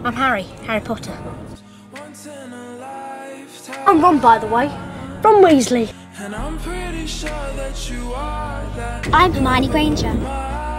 I'm Harry Potter. I'm Ron, by the way. Ron Weasley. I'm Hermione Granger.